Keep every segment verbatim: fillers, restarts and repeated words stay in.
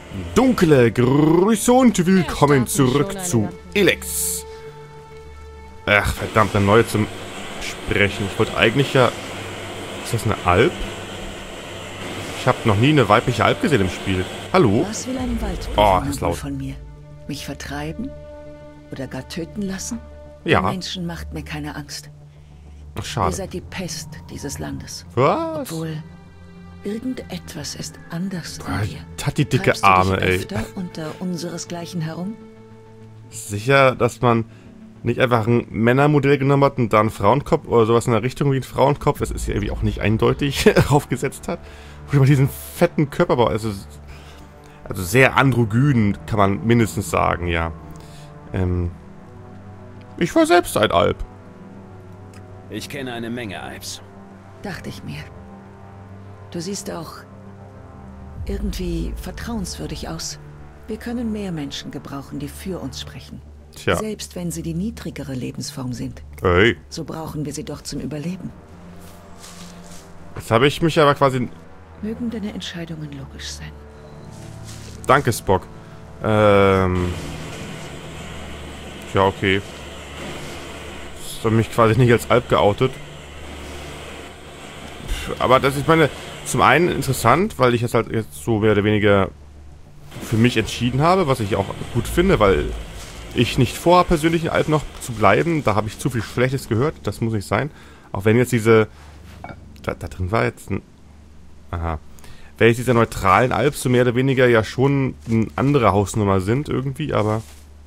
Dunkle Grüße und willkommen Ja, zurück schon zu eine. Elex. Ach, verdammt, eine neue zum Sprechen. Ich wollte eigentlich ja... Ist das eine Alp? Ich habe noch nie eine weibliche Alp gesehen im Spiel. Hallo? Was will ein Oh, ist Waldbewohner laut. wohl von mir? Mich vertreiben? Oder gar töten lassen? Ja. Ihr Menschen macht mir keine Angst. Ach, Ihr schade. seid die Pest dieses Landes. Was? Obwohl, irgendetwas ist anders Boah, an dir. hat die dicke Treibst du Arme, dich ey. öfter unter unseresgleichen herum? Sicher, dass man nicht einfach ein Männermodell genommen hat und da einen Frauenkopf oder sowas in der Richtung wie ein Frauenkopf, das ist ja irgendwie auch nicht eindeutig, aufgesetzt hat. Oder mal diesen fetten Körperbau, also, also sehr androgyn, kann man mindestens sagen, ja. Ähm, ich war selbst ein Alp. Ich kenne eine Menge Alps. Dachte ich mir. Du siehst auch irgendwie vertrauenswürdig aus. Wir können mehr Menschen gebrauchen, die für uns sprechen. Tja, Selbst wenn sie die niedrigere Lebensform sind. ey, So brauchen wir sie doch zum Überleben. jetzt habe ich mich aber quasi... Mögen deine Entscheidungen logisch sein. Danke, Spock. Ähm... Ja, okay. Ich habe mich quasi nicht als Alp geoutet. Aber das ist meine... Zum einen interessant, weil ich es halt jetzt so mehr oder weniger für mich entschieden habe, was ich auch gut finde, weil ich nicht vorhabe, persönlich in Alp noch zu bleiben. Da habe ich zu viel Schlechtes gehört. Das muss nicht sein. Auch wenn jetzt diese... Da, da drin war jetzt ein... Aha. Wenn jetzt diese neutralen Alps so mehr oder weniger ja schon eine andere Hausnummer sind irgendwie, aber...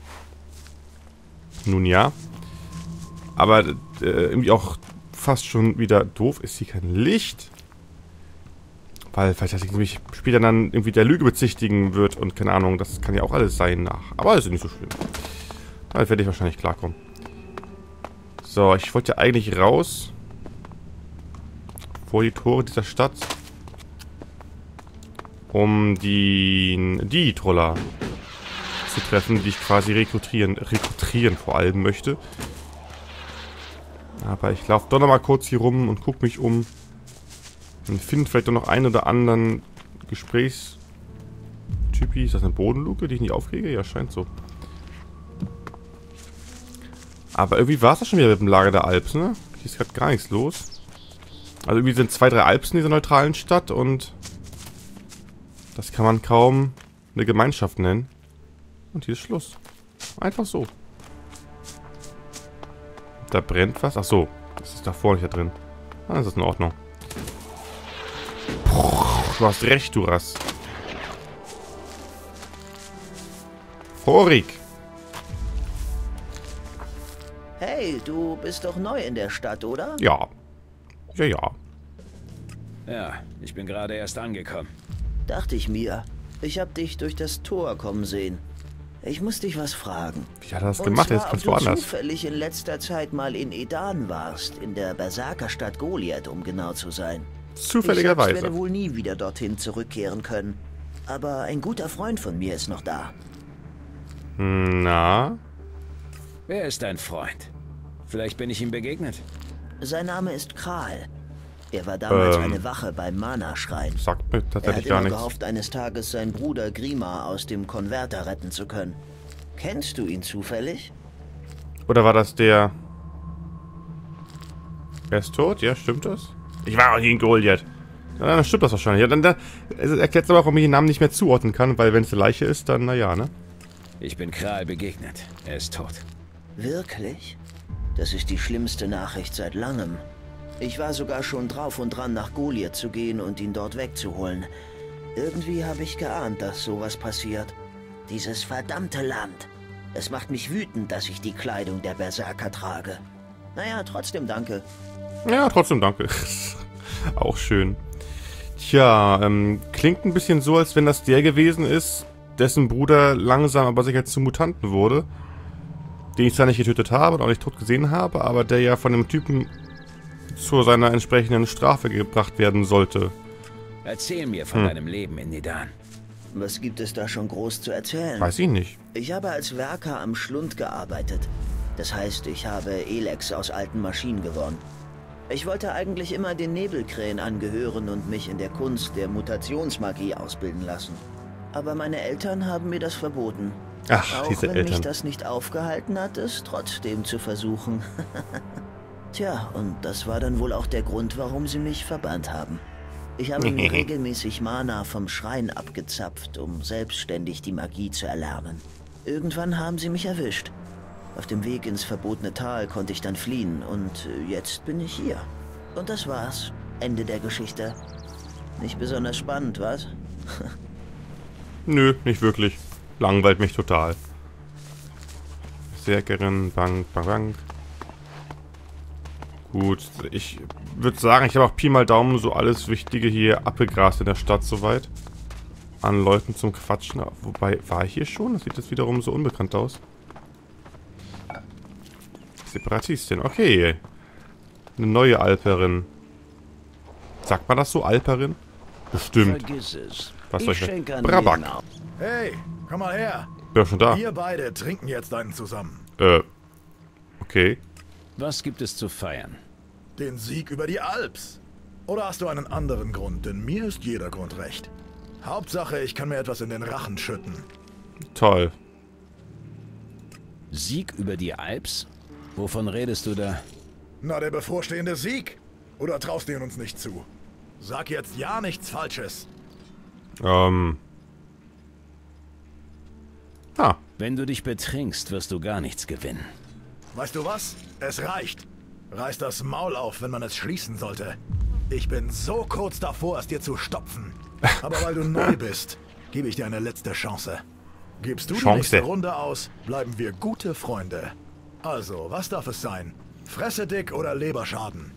Nun ja. Aber äh, irgendwie auch fast schon wieder doof. Ist hier kein Licht? Weil vielleicht, dass ich mich später dann irgendwie der Lüge bezichtigen wird und keine Ahnung, das kann ja auch alles sein nach. Aber das ist nicht so schlimm. Damit werde ich wahrscheinlich klarkommen. So, ich wollte ja eigentlich raus. Vor die Tore dieser Stadt. Um die, die Troller zu treffen, die ich quasi rekrutieren, rekrutieren vor allem möchte. Aber ich laufe doch noch mal kurz hier rum und gucke mich um. Und finde vielleicht doch noch einen oder anderen Gesprächstypi. Ist das eine Bodenluke, die ich nicht aufkriege? Ja, scheint so. Aber irgendwie war es das schon wieder mit dem Lager der Alps, ne? Hier ist gerade gar nichts los. Also irgendwie sind zwei, drei Alps in dieser neutralen Stadt und das kann man kaum eine Gemeinschaft nennen. Und hier ist Schluss. Einfach so. Da brennt was. Ach so, das ist da vorne nicht da drin. Ah, das ist in Ordnung. Du hast recht, du Rass. Vorig. Hey, du bist doch neu in der Stadt, oder? Ja. Ja, ja. Ja, ich bin gerade erst angekommen. Dachte ich mir. Ich hab dich durch das Tor kommen sehen. Ich muss dich was fragen. Wie hat er das Und gemacht? zwar, Jetzt ganz ob du woanders. zufällig in letzter Zeit mal in Edan warst, in der Berserkerstadt Goliath, um genau zu sein. Ich selbst Zufälligerweise. werde wohl nie wieder dorthin zurückkehren können. Aber ein guter Freund von mir ist noch da. Na? Wer ist dein Freund? Vielleicht bin ich ihm begegnet. Sein Name ist Kral. Er war damals Ähm. eine Wache beim Mana-Schrein. Sagt mir Er hat tatsächlich immer gar nichts. gehofft, eines Tages seinen Bruder Grima aus dem Konverter retten zu können. Kennst du ihn zufällig? Oder war das der... Er ist tot? Ja, stimmt das? Ich war auch nie in Goliath. Ja, dann stimmt das wahrscheinlich. Ja, dann, dann es erklärt aber auch, warum ich den Namen nicht mehr zuordnen kann, weil wenn es eine Leiche ist, dann naja, ne? Ich bin Kral begegnet. Er ist tot. Wirklich? Das ist die schlimmste Nachricht seit langem. Ich war sogar schon drauf und dran, nach Goliath zu gehen und ihn dort wegzuholen. Irgendwie habe ich geahnt, dass sowas passiert. Dieses verdammte Land. Es macht mich wütend, dass ich die Kleidung der Berserker trage. Naja, trotzdem danke. Ja, trotzdem danke. Auch schön. Tja, ähm, klingt ein bisschen so, als wenn das der gewesen ist, dessen Bruder langsam aber sicher zum Mutanten wurde. Den ich zwar nicht getötet habe und auch nicht tot gesehen habe, aber der ja von dem Typen zu seiner entsprechenden Strafe gebracht werden sollte. Erzähl mir von Hm. deinem Leben in Nidan. Was gibt es da schon groß zu erzählen? Weiß ich nicht. Ich habe als Werker am Schlund gearbeitet. Das heißt, ich habe Elex aus alten Maschinen gewonnen. Ich wollte eigentlich immer den Nebelkrähen angehören und mich in der Kunst der Mutationsmagie ausbilden lassen. Aber meine Eltern haben mir das verboten. Ach, Auch diese wenn mich Eltern. das nicht aufgehalten hat, es trotzdem zu versuchen. Tja, und das war dann wohl auch der Grund, warum sie mich verbannt haben. Ich habe mir regelmäßig Mana vom Schrein abgezapft, um selbstständig die Magie zu erlernen. Irgendwann haben sie mich erwischt. Auf dem Weg ins verbotene Tal konnte ich dann fliehen und jetzt bin ich hier. Und das war's. Ende der Geschichte. Nicht besonders spannend, was? Nö, nicht wirklich. Langweilt mich total. Berserkerin, Bank, Bank, Bank. Gut, ich würde sagen, ich habe auch Pi mal Daumen so alles Wichtige hier abgegrast in der Stadt soweit. An Leuten zum Quatschen. Wobei, war ich hier schon? Das sieht jetzt wiederum so unbekannt aus. Separatistin, okay. Eine neue Alperin. Sagt man das so, Alperin? Bestimmt. Vergiss es. Was Ich soll ich schenke an Brabak. jeden Au- Hey, komm mal her. Bin doch schon da. Wir beide trinken jetzt einen zusammen. Äh. Okay. Was gibt es zu feiern? Den Sieg über die Alps. Oder hast du einen anderen Grund? Denn mir ist jeder Grund recht. Hauptsache, ich kann mir etwas in den Rachen schütten. Toll. Sieg über die Alps? Wovon redest du da? Na, der bevorstehende Sieg. Oder traust du ihn uns nicht zu? Sag jetzt ja nichts Falsches. Ähm. Ah. Wenn du dich betrinkst, wirst du gar nichts gewinnen. Weißt du was? Es reicht. Reiß das Maul auf, wenn man es schließen sollte. Ich bin so kurz davor, es dir zu stopfen. Aber weil du neu bist, gebe ich dir eine letzte Chance. Gibst du die Chance. nächste Runde aus, bleiben wir gute Freunde. Also, was darf es sein? Fresse dick oder Leberschaden?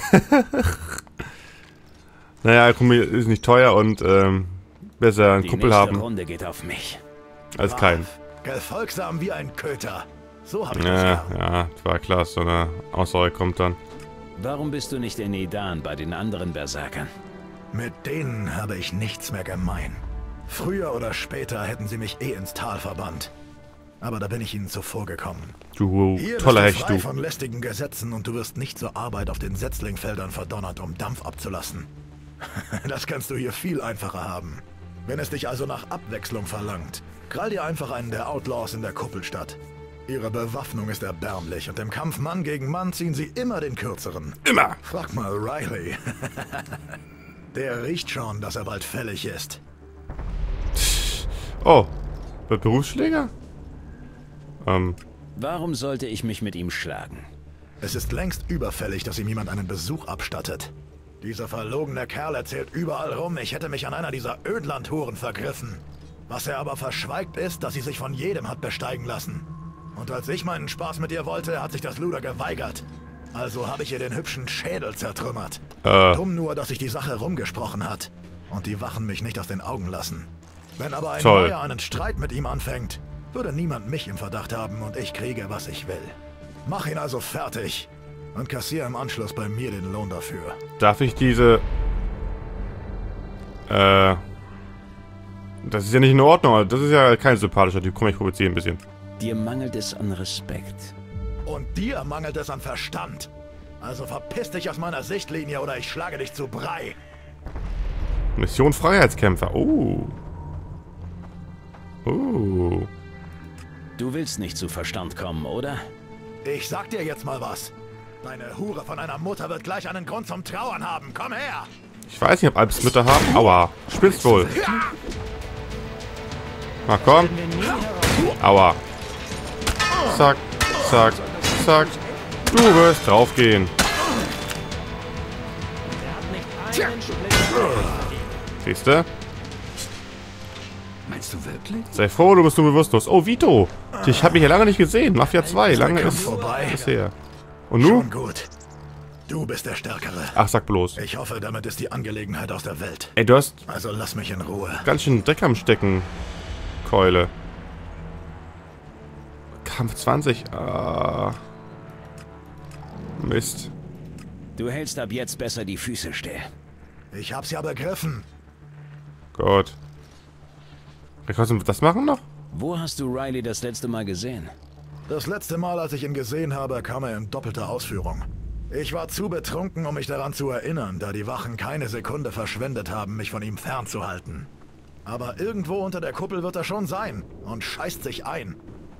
Naja, Kumpel ist nicht teuer und ähm, besser einen Die Kumpel nächste haben Runde geht auf mich. als keinen. Brav, gefolgsam wie ein Köter. So hab ich das Ja, gern. ja, das war klar, so eine Aussage kommt dann. Warum bist du nicht in Edan bei den anderen Berserkern? Mit denen habe ich nichts mehr gemein. Früher oder später hätten sie mich eh ins Tal verbannt. Aber da bin ich ihnen zuvor gekommen. Du Hier toller bist du Hecht, frei du. von lästigen Gesetzen und du wirst nicht zur Arbeit auf den Setzlingfeldern verdonnert, um Dampf abzulassen. Das kannst du hier viel einfacher haben. Wenn es dich also nach Abwechslung verlangt, krall dir einfach einen der Outlaws in der Kuppelstadt. Ihre Bewaffnung ist erbärmlich und im Kampf Mann gegen Mann ziehen sie immer den Kürzeren. Immer! Frag mal Riley. Der riecht schon, dass er bald fällig ist. Oh, bei Berufsschläger? Ähm, Warum sollte ich mich mit ihm schlagen? Es ist längst überfällig, dass ihm jemand einen Besuch abstattet. Dieser verlogene Kerl erzählt überall rum, ich hätte mich an einer dieser Ödlandhuren vergriffen. Was er aber verschweigt ist, dass sie sich von jedem hat besteigen lassen. Und als ich meinen Spaß mit ihr wollte, hat sich das Luder geweigert. Also habe ich ihr den hübschen Schädel zertrümmert. Äh. Dumm nur, dass sich die Sache rumgesprochen hat. Und die Wachen mich nicht aus den Augen lassen. Wenn aber ein Toll. Neuer einen Streit mit ihm anfängt, würde niemand mich im Verdacht haben und ich kriege, was ich will. Mach ihn also fertig und kassiere im Anschluss bei mir den Lohn dafür. darf ich diese... Äh... Das ist ja nicht in Ordnung. Das ist ja kein sympathischer Typ. Komm, ich provoziere ein bisschen. Dir mangelt es an Respekt. Und dir mangelt es an Verstand. Also verpiss dich aus meiner Sichtlinie oder ich schlage dich zu Brei. Mission Freiheitskämpfer. Oh. Oh. Du willst nicht zu Verstand kommen, oder? Ich sag dir jetzt mal was. Deine Hure von einer Mutter wird gleich einen Grund zum Trauern haben. Komm her! Ich weiß nicht, ob Alps Mütter haben. Aua. Spitzt wohl. Na komm. Aua. Zack, zack, zack. Du wirst draufgehen. Siehst du? Meinst du wirklich? Sei froh, du bist nur bewusstlos. Oh, Vito. Ich habe mich hier lange nicht gesehen. Mafia zwei. Lange Kampf ist vorbei. ist her. Und nu? Schon gut. Du bist der Stärkere. Ach, sag bloß. Ich hoffe, damit ist die Angelegenheit aus der Welt. Ey, du hast Also lass mich in Ruhe. ganz schön Dreck am Stecken. Keule. Kampf zwanzig. Ah. Mist. Du hältst ab jetzt besser die Füße still. Ich hab's ja begriffen. Gut. Kannst du das machen noch? Wo hast du Riley das letzte Mal gesehen? Das letzte Mal, als ich ihn gesehen habe, kam er in doppelter Ausführung. Ich war zu betrunken, um mich daran zu erinnern, da die Wachen keine Sekunde verschwendet haben, mich von ihm fernzuhalten. Aber irgendwo unter der Kuppel wird er schon sein und scheißt sich ein.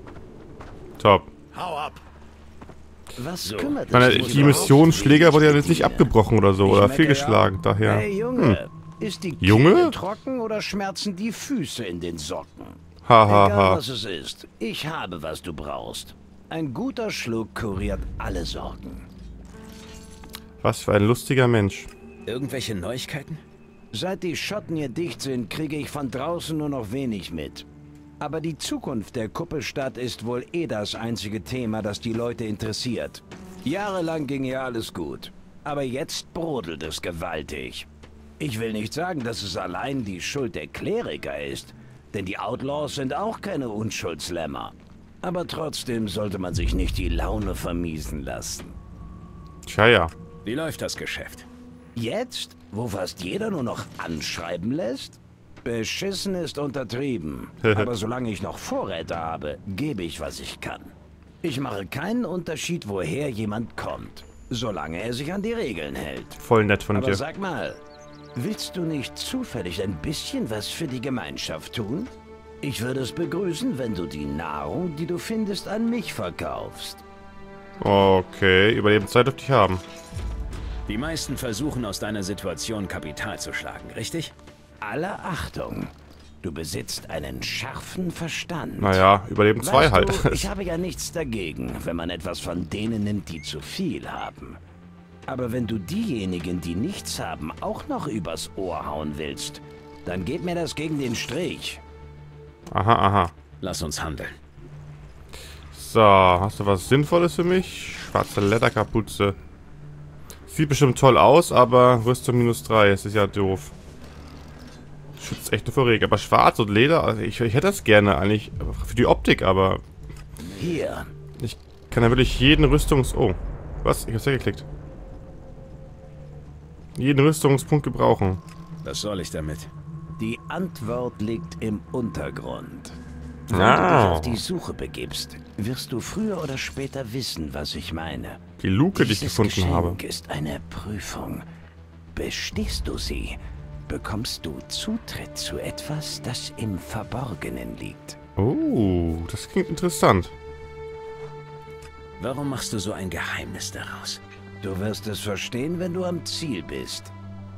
Top. Hau ab! Was So. kümmert es Meine, dich die überhaupt, Mission wen Schläger ich wurde ja jetzt nicht bediene? abgebrochen oder so, Ich oder meckere fehlgeschlagen, auch. daher. Hey Junge, ist die Junge? Kehle trocken oder schmerzen die Füße in den Socken? Hahaha. Egal Ha, was es ist, ich habe, was du brauchst. Ein guter Schluck kuriert alle Sorgen. Was für ein lustiger Mensch. Irgendwelche Neuigkeiten? Seit die Schotten hier dicht sind, kriege ich von draußen nur noch wenig mit. Aber die Zukunft der Kuppelstadt ist wohl eh das einzige Thema, das die Leute interessiert. Jahrelang ging ja alles gut. Aber jetzt brodelt es gewaltig. Ich will nicht sagen, dass es allein die Schuld der Kleriker ist. Denn die Outlaws sind auch keine Unschuldslämmer. Aber trotzdem sollte man sich nicht die Laune vermiesen lassen. Tja, ja. Wie läuft das Geschäft? Jetzt, wo fast jeder nur noch anschreiben lässt? Beschissen ist untertrieben. Aber solange ich noch Vorräte habe, gebe ich, was ich kann. Ich mache keinen Unterschied, woher jemand kommt. Solange er sich an die Regeln hält. Voll nett von Aber dir. sag mal, willst du nicht zufällig ein bisschen was für die Gemeinschaft tun? Ich würde es begrüßen, wenn du die Nahrung, die du findest, an mich verkaufst. Okay, Überlebenszeit dürfte ich haben. Die meisten versuchen aus deiner Situation Kapital zu schlagen, richtig? Aller Achtung, du besitzt einen scharfen Verstand. Naja, Überleben zwei Weißt halt. Du, ich habe ja nichts dagegen, wenn man etwas von denen nimmt, die zu viel haben. Aber wenn du diejenigen, die nichts haben, auch noch übers Ohr hauen willst, dann geht mir das gegen den Strich. Aha, aha. Lass uns handeln. So, hast du was Sinnvolles für mich? Schwarze Lederkapuze. Sieht bestimmt toll aus, aber Rüstung minus drei. Das ist ja doof. Schützt echt nur vor Regen. Aber schwarz und Leder, also ich, ich hätte das gerne eigentlich für die Optik, aber Hier, ich kann ja wirklich jeden Rüstungs... Oh, was? Ich hab's weggeklickt. Jeden Rüstungspunkt gebrauchen. Was soll ich damit? die Antwort liegt im Untergrund. Wenn Ah. du dich auf die Suche begibst, wirst du früher oder später wissen, was ich meine. Die Luke, die ich Dieses gefunden Geschenk habe. ist eine Prüfung. Bestehst du sie, bekommst du Zutritt zu etwas, das im Verborgenen liegt. Oh, das klingt interessant. Warum machst du so ein Geheimnis daraus? Du wirst es verstehen, wenn du am Ziel bist.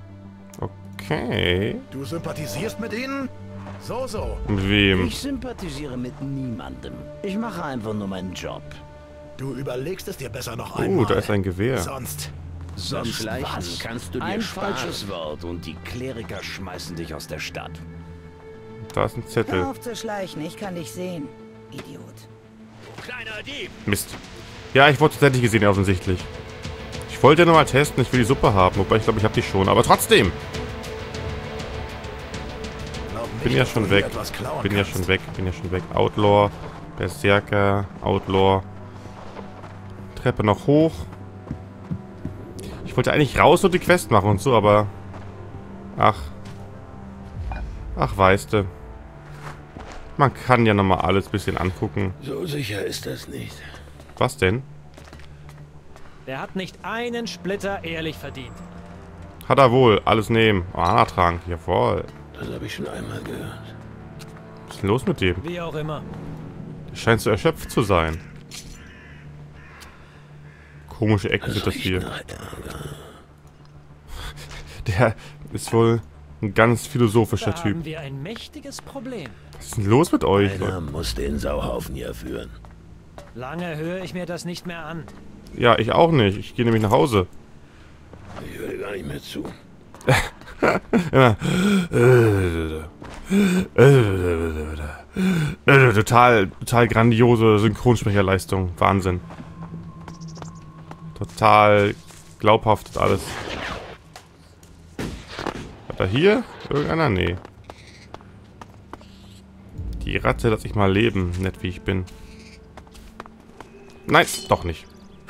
Okay. Du sympathisierst mit ihnen? So, so. Mit wem? Ich sympathisiere mit niemandem. Ich mache einfach nur meinen Job. Du überlegst es dir besser noch Oh, einmal. da ist ein Gewehr. Sonst... Sonst Schleichen was? kannst du dir Ein sparen. falsches Wort und die Kleriker schmeißen dich aus der Stadt. Da ist ein Hör Zettel. auf zu schleichen, ich kann dich sehen. Idiot. Kleiner Dieb! Mist. Ja, ich wurde tatsächlich gesehen, offensichtlich. Ich wollte ja nur mal testen, ich will die Suppe haben. Wobei, ich glaube, ich habe die schon. Aber trotzdem. glaub nicht, Bin ja dass schon du hier weg. etwas klauen Bin ja kannst. schon weg. Bin ja schon weg. Outlaw. Berserker. Outlaw. Treppe noch hoch. Ich wollte eigentlich raus und die Quest machen und so, aber... Ach. Ach, weißt du. Man kann ja nochmal alles ein bisschen angucken. So sicher ist das nicht. Was denn? Der hat nicht einen Splitter ehrlich verdient. Hat er wohl. Alles nehmen. Oh, Anatrank. Jawohl. Das habe ich schon einmal gehört. Was ist denn los mit dem? Wie auch immer. Der scheint so erschöpft zu sein. Komische Ecken sind das riecht hier. nach Ärger. Der ist wohl ein ganz philosophischer Da Typ. haben wir ein mächtiges Problem. Was ist denn los mit euch? Einer muss den Sauhaufen hier führen. Lange höre ich mir das nicht mehr an. Ja, ich auch nicht. Ich gehe nämlich nach Hause. Ich höre gar nicht mehr zu. Immer. Total, total grandiose Synchronsprecherleistung. Wahnsinn. Total glaubhaft alles. Hat er hier? Irgendeiner? Nee. Die Ratte lasse ich mal leben, nett wie ich bin. Nein, doch nicht.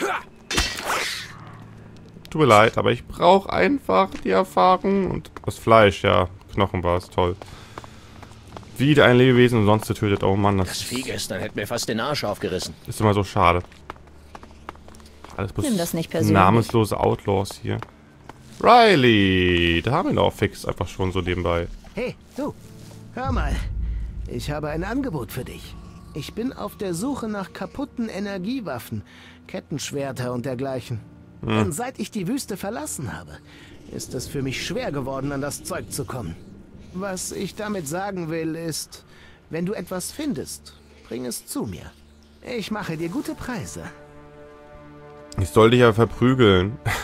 Tut mir leid, aber ich brauche einfach die Erfahrung und das Fleisch, ja. Knochen war es, toll. Wieder ein Lebewesen und sonst getötet. Oh Mann, Das das Vieh gestern hätte mir fast den Arsch aufgerissen. ist immer so schade. Alles bloß Nimm das nicht persönlich. namenslose Outlaws hier. Riley! Da haben wir ihn auch fix, einfach schon so nebenbei. Hey, du. Hör mal, ich habe ein Angebot für dich. Ich bin auf der Suche nach kaputten Energiewaffen, Kettenschwerter und dergleichen. Hm. Und seit ich die Wüste verlassen habe, ist es für mich schwer geworden, an das Zeug zu kommen. Was ich damit sagen will, ist, wenn du etwas findest, bring es zu mir. Ich mache dir gute Preise. Ich soll dich ja verprügeln.